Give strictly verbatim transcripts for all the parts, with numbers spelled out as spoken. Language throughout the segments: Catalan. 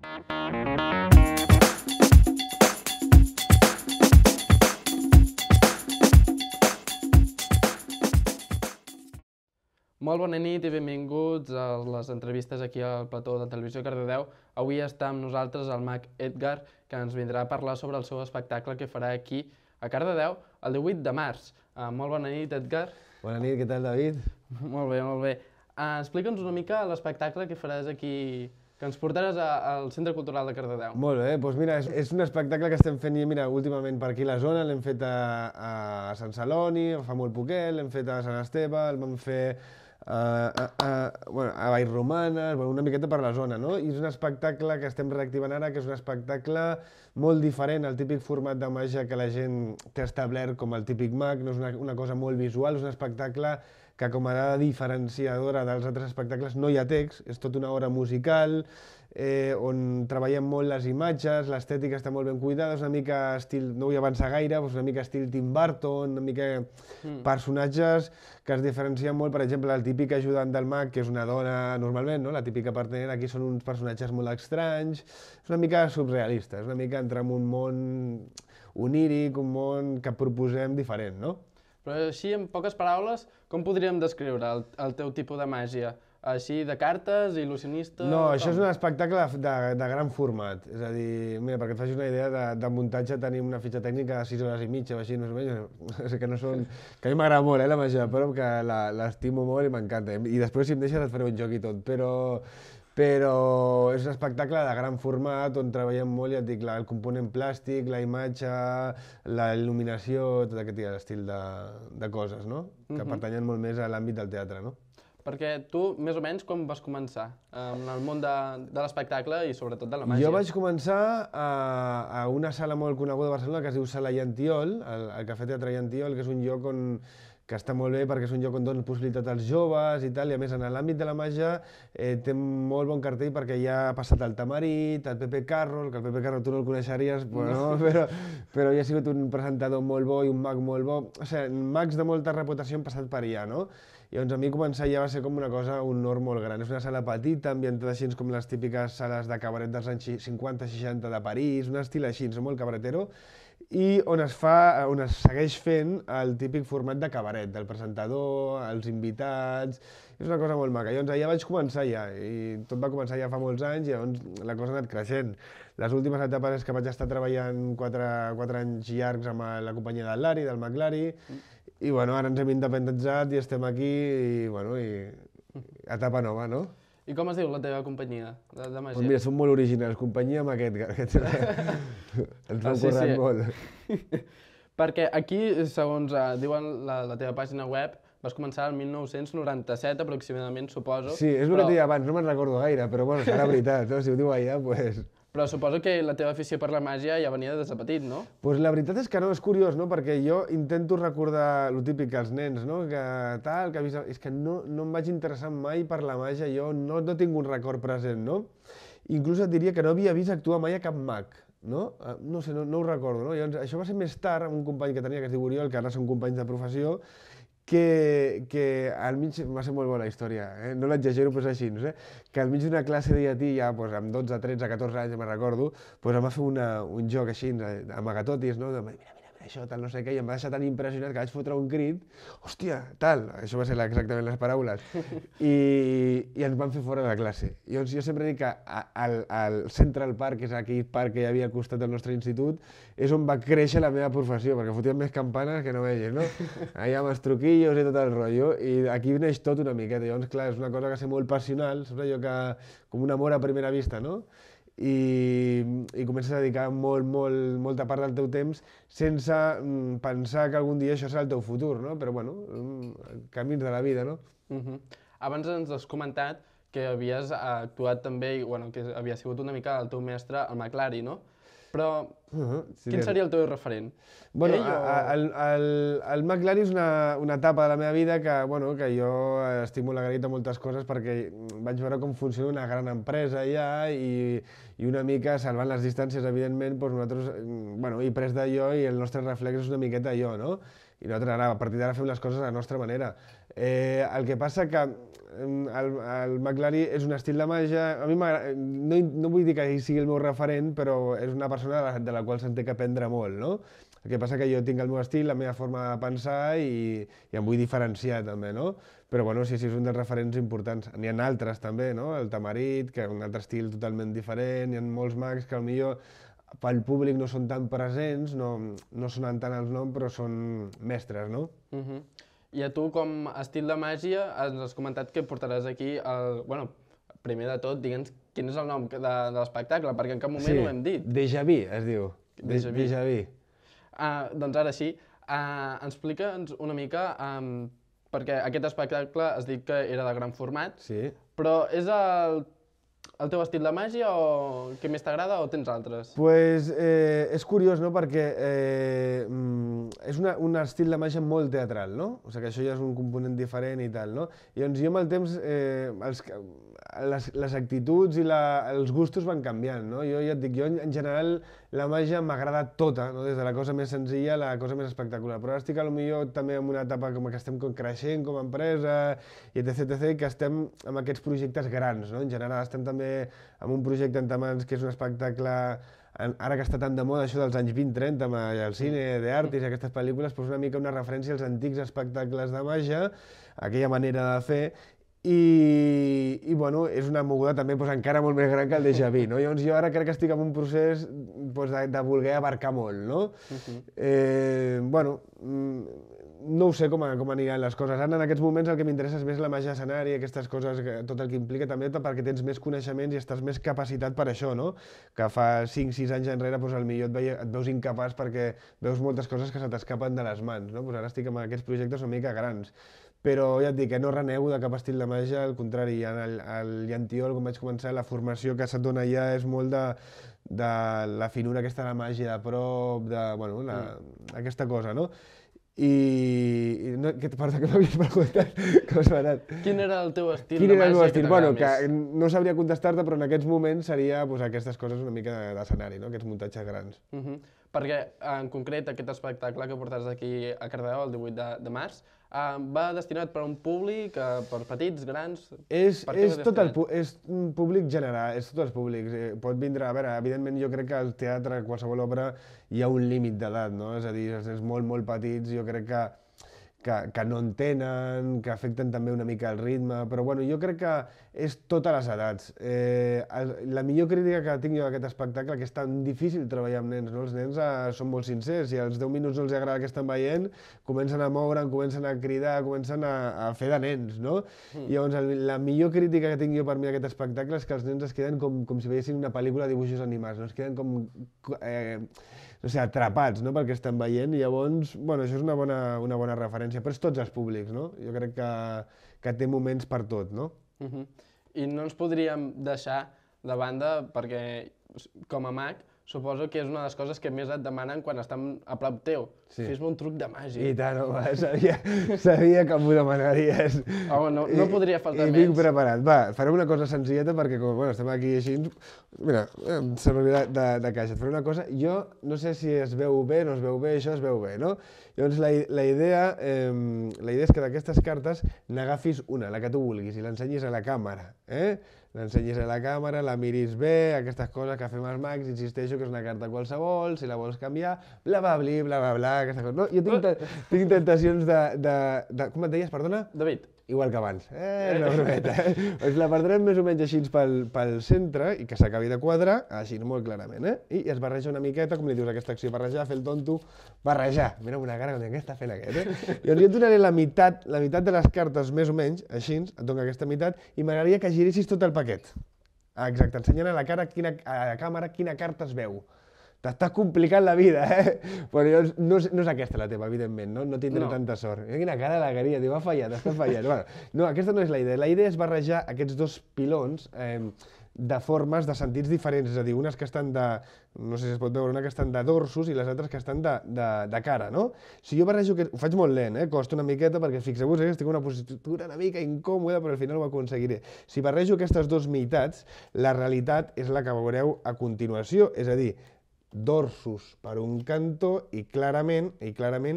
Molt bona nit i benvinguts a les entrevistes aquí al plató de Televisió Cardedeu. Avui està amb nosaltres el mag Edgar, que ens vindrà a parlar sobre el seu espectacle que farà aquí a Cardedeu el divuit de març. Uh, molt bona nit, Edgar. Bona nit, què tal, David? Molt bé, molt bé. Uh, Explica'ns una mica l'espectacle que faràs aquí, que ens portaràs a, al Centre Cultural de Cardedeu. Molt bé, doncs mira, és, és un espectacle que estem fent mira, últimament per aquí a la zona, l'hem fet a, a Sant Celoni, fa molt poquet, l'hem fet a Sant Esteve, el vam fer a, a, a, bueno, a Vallromanes, bueno, una miqueta per la zona, no? I és un espectacle que estem reactivant ara, que és un espectacle molt diferent al típic format de màgia que la gent té establert com el típic mag, no és una, una cosa molt visual, és un espectacle que com a dada diferenciadora dels altres espectacles no hi ha text, és tota una obra musical, eh, on treballem molt les imatges, l'estètica està molt ben cuidada, és una mica estil, no vull avançar gaire, però és una mica estil Tim Burton, una mica mm. personatges que es diferencien molt, per exemple, el típic ajudant del mag, que és una dona normalment, no? La típica partenera, aquí són uns personatges molt estranys, és una mica surrealista, és una mica entrar en un món oníric, un món que proposem diferent, no? Però així, en poques paraules, com podríem descriure el, el teu tipus de màgia? Així, de cartes, il·lusionista... No, com? Això és un espectacle de, de, de gran format. És a dir, mira, perquè et facis una idea, de, de muntatge tenim una fitxa tècnica de sis hores i mitja o així, no sé menys, que no són... Que a mi m'agrada molt, eh, la màgia, però que l'estimo molt i m'encanta. I després, si em deixes, et faré un joc i tot, però... Però és un espectacle de gran format on treballem molt, ja et dic, el component plàstic, la imatge, la il·luminació, tot aquest estil de, de coses, no? Que uh-huh. pertanyen molt més a l'àmbit del teatre, no? Perquè tu, més o menys, com vas començar en el món de, de l'espectacle i sobretot de la màgia? Jo vaig començar a, a una sala molt coneguda de Barcelona que es diu Sala Llantiol, el, el Cafè Teatre Llantiol, que és un lloc on que està molt bé perquè és un lloc on dona possibilitat als joves i tal, i a més en l'àmbit de la màgia eh, té molt bon cartell perquè ja ha passat el Tamarit, el Pepe Carroll, que el Pepe Carroll tu no el coneixeries, bueno, però, però ja ha sigut un presentador molt bo i un mag molt bo, o sigui, mags de molta reputació han passat per allà, no? I llavors a mi començar ja va ser com una cosa, un honor molt gran. És una sala petita, ambientada així com les típiques sales de cabaret dels anys cinquanta seixanta de París, un estil així, molt cabaretero, i on es fa, on es segueix fent el típic format de cabaret, del presentador, els invitats, és una cosa molt maca. Llavors allà vaig començar ja, i tot va començar ja fa molts anys, i llavors la cosa ha anat creixent. Les últimes etapes és que vaig estar treballant quatre, quatre anys llargs amb la companyia del Lari, del McLari, i bueno, ara ens hem independitzat i estem aquí, i bueno, i etapa nova, no? I com es diu la teva companyia de, de màgia? Doncs mira, són molt originals, companyia amb aquest, que ens ho ah, hem sí, currat sí. molt. Perquè aquí, segons uh, diuen la, la teva pàgina web, vas començar el mil nou-cents noranta-set aproximadament, suposo. Sí, és el però... que et deia abans, no me'n recordo gaire, però bueno, serà veritat, no? Si ho diu allà, doncs... Pues... Però suposo que la teva afició per la màgia ja venia des de petit, no? Doncs pues la veritat és que no, és curiós, no? Perquè jo intento recordar el típic que els nens, no? Que tal, que vist... És que no, no em vaig interessar mai per la màgia, jo no, no tinc un record present, no? Inclús et diria que no havia vist actuar mai a cap mag, no? No sé, no, no ho recordo, no? Llavors, això va ser més tard, amb un company que tenia que es diu Oriol, que ara són companys de professió, que, que al mig, va ser molt bona història, eh? No l'exagero, però és així, no sé? Que al mig d'una classe de llatí, ja doncs, amb dotze, tretze, catorze anys, ja me'n recordo, doncs em va fer una, un joc així, amagatotis, no? De, mira, mira, això, tal, no sé què, i em va deixar tan impressionat que vaig fotre un crit, hòstia, tal, això va ser exactament les paraules, i, i ens van fer fora de classe. I llavors jo sempre dic que al, al Central Park, que és aquell parc que hi havia al costat del nostre institut, és on va créixer la meva professió, perquè fotien més campanes que no veies, no? Allà amb els truquillos i tot el rotllo, i aquí neix tot una miqueta. Llavors, clar, és una cosa que ser molt passional, saps allò que, com un amor a primera vista, no? I, i comences a dedicar molt, molt, molta part del teu temps sense mm, pensar que algun dia això serà el teu futur, no? Però bueno, camins de la vida, no? Uh-huh. Abans ens has comentat que havies actuat també, i bueno, que havia sigut una mica el teu mestre, el McLari, no? Però uh-huh, sí, quin seria el teu referent? Bueno, Ell o... el, el, el McLari és una, una etapa de la meva vida que, bueno, que jo estic molt agraït a moltes coses perquè vaig veure com funciona una gran empresa allà i, i una mica, salvant les distàncies, evidentment, doncs nosaltres, bueno, he pres d'allò i el nostre reflex és una miqueta allò, no? i nosaltres ara, a partir d'ara fem les coses a la nostra manera. Eh, el que passa que el, el McLary és un estil de màgia, a mi no, no vull dir que ell sigui el meu referent, però és una persona de la, de la qual se'n té que aprendre molt, no? El que passa que jo tinc el meu estil, la meva forma de pensar i, i em vull diferenciar també, no? Però bueno, sí, sí, és un dels referents importants. N'hi ha altres també, no? El Tamarit, que és un altre estil totalment diferent, hi ha molts mags que potser pel públic no són tan presents, no, no sonen tant els noms, però són mestres, no? Uh -huh. I a tu, com a estil de màgia, ens has comentat que portaràs aquí el... Bueno, primer de tot, digue'ns quin és el nom de, de l'espectacle, perquè en cap moment sí, ho hem dit. Déjà Vu, es diu. Déjà Vu. Déjà Vu. Uh, doncs ara sí, uh, explica'ns una mica, um, perquè aquest espectacle has dit que era de gran format, sí. Però és el, el teu estil de màgia o què més t'agrada o tens altres? Pues eh, és curiós, no?, perquè eh, és una, un estil de màgia molt teatral, no? O sigui que això ja és un component diferent i tal, no? I llavors jo amb el temps, eh, els, les, les actituds i la, els gustos van canviant, no? Jo ja et dic, jo en general la màgia m'agrada tota, no? Des de la cosa més senzilla a la cosa més espectacular, però ara estic potser també en una etapa com que estem creixent com a empresa i etc, etc, que estem amb aquests projectes grans, no? En general estem també amb un projecte entre mans que és un espectacle, ara que està tan de moda això dels anys vint trenta amb el cine d'Artis i aquestes pel·lícules, doncs una mica una referència als antics espectacles de màgia, aquella manera de fer. I, i bueno, és una moguda també doncs, encara molt més gran que el Déjà Vu, no? Llavors jo ara crec que estic en un procés doncs, de, de voler abarcar molt, no? Uh-huh. eh, bueno, no ho sé com, com aniran les coses. Ara en aquests moments el que m'interessa és més la màgia escenari, aquestes coses, tot el que implica també perquè tens més coneixements i estàs més capacitat per això, no? Que fa cinc sis anys enrere doncs, potser et, veia, et veus incapaç perquè veus moltes coses que se t'escapen de les mans, no? Doncs ara estic amb aquests projectes una mica grans. Però ja et dic que no renego de cap estil de màgia, al contrari, al, al Llantiol, quan vaig començar, la formació que se't dona allà és molt de, de la finura aquesta de la màgia de prop, de, bueno, la, mm. aquesta cosa, no? I, i no, que, perdó, que m'havies preguntat, com s'ha anat? Quin era el teu estil Quin de era el màgia meu estil? que Bueno, t'agrada que més? no sabria contestar-te, però en aquests moments seria pues, aquestes coses una mica d'escenari, no? Aquests muntatges grans. Uh -huh. Perquè, en concret, aquest espectacle que portaràs aquí a Cardedeu el divuit de març uh, va destinat per a un públic, uh, per petits, grans... És, és, tot el, és un públic general, és tots els públics. Eh, pot vindre, a veure, evidentment jo crec que al teatre, qualsevol obra, hi ha un límit d'edat, no? És a dir, els nens molt, molt petits, jo crec que Que, que no entenen, que afecten també una mica el ritme, però bueno, jo crec que és totes les edats. Eh, el, la millor crítica que tinc jo d'aquest espectacle, que és tan difícil treballar amb nens, no? Els nens eh, són molt sincers, i als deu minuts no els agrada el que estan veient, comencen a moure'n, comencen a cridar, comencen a, a fer de nens, no? Mm. I llavors el, la millor crítica que tinc jo per mi d'aquest espectacle és que els nens es queden com, com si veiessin una pel·lícula de dibuixos animats, no? Es queden com... Eh, no sé, atrapats, no?, pel que estan veient, i llavors, bueno, això és una bona, una bona referència, però és tots els públics, no? Jo crec que, que té moments per tot, no? Uh -huh. I no ens podríem deixar de banda, perquè com a mag, suposo que és una de les coses que més et demanen quan estan a prop teu. Sí. Fes-me un truc de màgia. I tant, home, sabia, sabia que m'ho demanaries. Home, no, no podria faltar I, més. I vinc preparat. Va, farem una cosa senzilleta perquè, com bueno, estem aquí així, mira, em servirà de, de caixa. Et faré una cosa, jo no sé si es veu bé, no es veu bé, això es veu bé, no? Llavors, la, la, idea, eh, la idea és que d'aquestes cartes n'agafis una, la que tu vulguis, i l'ensenyis a la càmera, eh? L'ensenyis a la càmera, la miris bé, aquestes coses que fem els mags, insisteixo que és una carta qualsevol, si la vols canviar, bla bla bla, bla bla bla, aquestes coses. No? Jo tinc, tinc tentacions de, de, de... Com et deies, perdona? David. Igual que abans. Eh, una brometa. Eh? Doncs la perdrem més o menys així pel, pel centre i que s'acabi de quadrar, així, molt clarament, eh? I es barreja una miqueta, com li dius aquesta acció, barrejar, fer el tonto, barrejar. Mira una cara com què està fent aquest, eh? Llavors jo et donaré la meitat, la meitat de les cartes, més o menys, així, et dono aquesta meitat, i m'agradaria que giressis tot el paquet. Ah, exacte, ensenyant a la, cara, quina, a la càmera quina carta es veu. T'estàs complicant la vida, eh? Però llavors, no, és, no és aquesta la teva, evidentment, no? No tindré no. tanta sort. Mira quina cara de la garia, t'ho ha fallat, està fallat. Bueno, no, aquesta no és la idea. La idea és barrejar aquests dos pilons eh, de formes, de sentits diferents, és a dir, unes que estan de, no sé si es pot veure, una que estan de dorsos i les altres que estan de, de, de cara, no? Si jo barrejo, ho faig molt lent, eh? Costa una miqueta perquè fixeu-vos que estic en una positura una mica incòmoda, però al final ho aconseguiré. Si barrejo aquestes dues meitats, la realitat és la que veureu a continuació, és a dir, dorsos per un cantó i clarament, i clarament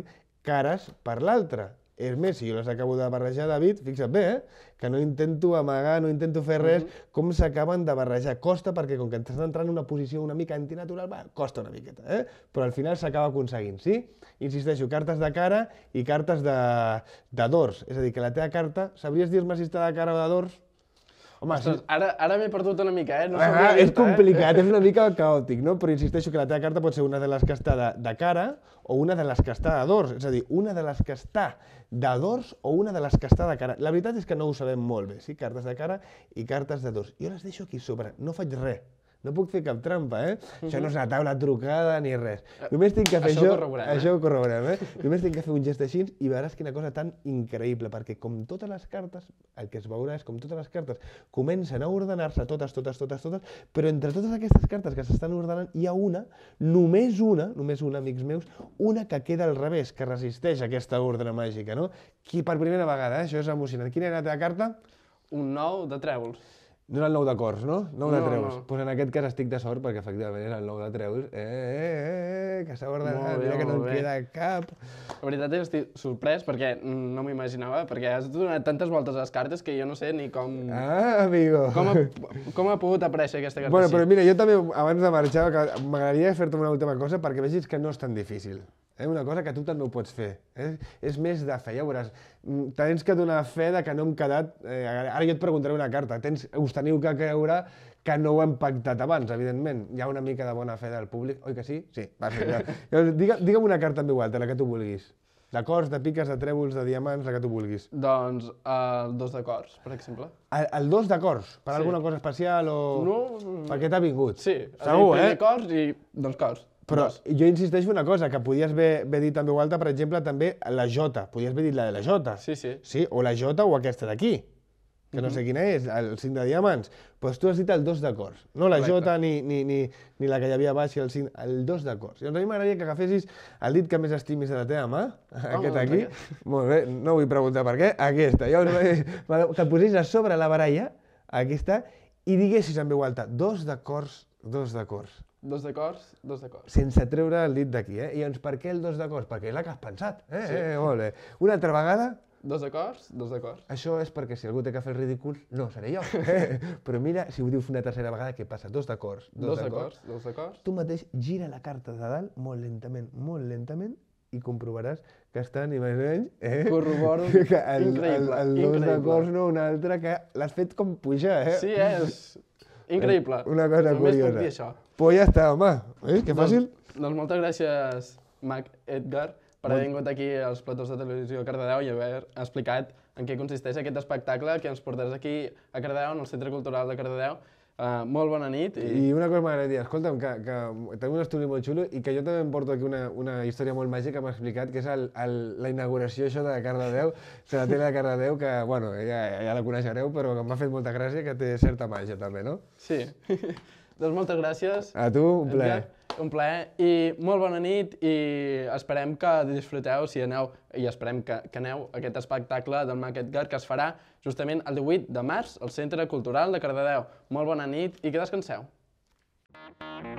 cares per l'altra. És més, si jo les acabo de barrejar, David, fixa't bé, eh? Que no intento amagar, no intento fer res, com s'acaben de barrejar. Costa perquè com que estàs entrant en una posició una mica antinatural, va, costa una miqueta, eh? Però al final s'acaba aconseguint, sí? Insisteixo, cartes de cara i cartes de, de dors. És a dir, que la teva carta, sabries dir-me si està de cara o de dors? Home, Ostres, ara, ara m'he perdut una mica, eh? No ah, és complicat, eh? És una mica caòtic, no? Però insisteixo que la teva carta pot ser una de les que està de, de cara o una de les que està de dors. És a dir, una de les que està de dors o una de les que està de cara. La veritat és que no ho sabem molt bé, sí? Cartes de cara i cartes de dors. Jo les deixo aquí sobre, no faig res. No puc fer cap trampa, eh? Uh-huh. Això no és una taula trucada ni res. Només tinc que fer això. Això ho corroborem, això ho corroborem, eh? Només tinc que fer un gest així i veuràs quina cosa tan increïble, perquè com totes les cartes, el que es veurà és com totes les cartes comencen a ordenar-se, totes, totes, totes, totes, però entre totes aquestes cartes que s'estan ordenant hi ha una, només una, només una, amics meus, una que queda al revés, que resisteix aquesta ordre màgica, no? Qui per primera vegada, eh? Això és emocionant. Quina era la teva carta? Un nou de trèvols. No era el nou de cors, no? Nou de No, trèvols. no. Pues en aquest cas estic de sort perquè efectivament era el nou de trèvols. Eh, eh, eh, que s'ha ordenat, Molt bé, mira que no molt en bé. queda cap. La veritat és que estic sorprès perquè no m'ho imaginava, perquè has donat tantes voltes a les cartes que jo no sé ni com... Ah, amigo. Com ha, com ha pogut aparèixer aquesta carta Bueno, així. però mira, jo també, abans de marxar, que m'agradaria fer-te una última cosa perquè vegis que no és tan difícil. És una cosa que tu també ho pots fer. Eh? És més de fe, ja ho veuràs. Mm, Tens que donar fe de que no hem quedat... Eh, ara jo et preguntaré una carta. Tens, us teniu que creure que no ho hem pactat abans, evidentment. Hi ha una mica de bona fe del públic. Oi que sí? Sí. Va, sí ja. Digue, digue'm una carta en veu alta, la que tu vulguis. De cors, de piques, de trèvols, de diamants, la que tu vulguis. Doncs el dos de cors, per exemple. El, el dos de cors? Per Sí. alguna cosa especial o...? No... Perquè t'ha vingut? Sí. Segur, primer eh? cors i dos cors. Però Dos. jo insisteixo una cosa, que podies haver, haver dit en veu alta, per exemple, també la Jota. Podies haver dit la de la Jota. Sí, sí. Sí, o la Jota o aquesta d'aquí, que no sé quina és, el cinc de diamants. Doncs tu has dit el dos de cors. No la Correcte. Jota ni, ni, ni, ni la que hi havia baix, el cinc, el dos de cors. Llavors a mi m'agradaria que agafessis el dit que més estimis de la teva mà, aquest doncs aquí. aquest. Molt bé, no vull preguntar per què, aquesta. Llavors, que et posessis a sobre la baralla, aquí està, i diguessis en veu alta, dos de cors, dos de cors. Dos de cors, dos de cors. Sense treure el dit d'aquí, eh? I llavors, per què el dos de cors? Perquè és la que has pensat, eh? Sí. eh? Molt bé. Una altra vegada, Dos de cors, dos de cors. això és perquè si algú té que fer el ridícul, no seré jo. Eh? Però mira, si ho dius una tercera vegada, què passa? Dos de cors, dos, Dos de cors, dos de cors. Tu mateix gira la carta de dalt molt lentament, molt lentament, i comprovaràs que està ni més ni menys... Eh? Corroboro. Que el, Increïble, el, el dos de increïble. cors no un altre, que l'has fet com pujar, eh? Sí, és increïble. Una cosa Només curiosa. puc dir això. Pues ja està, home. Eh? Que fàcil. Doncs, doncs moltes gràcies, Mac Edgar, per haver vingut aquí als platós de televisió a Cardedeu i haver explicat en què consisteix aquest espectacle que ens portaràs aquí a Cardedeu, en el Centre Cultural de Cardedeu. Uh, molt bona nit. I una cosa m'agradaria, escolta'm, que, que tenim un estudi molt xulo i que jo també em porto aquí una, una història molt màgica que m'ha explicat, que és el, el, la inauguració això de Cardedeu, de la tele de Cardedeu, que, bueno, ja, ja la coneixereu, però que m'ha fet molta gràcia, que té certa màgia també, no? Sí. Doncs moltes gràcies. A tu, un plaer. Edgar. Un plaer i molt bona nit i esperem que disfruteu, si aneu, i esperem que, que aneu a aquest espectacle del Mac Edgar que es farà justament el divuit de març al Centre Cultural de Cardedeu. Molt bona nit i que descanseu.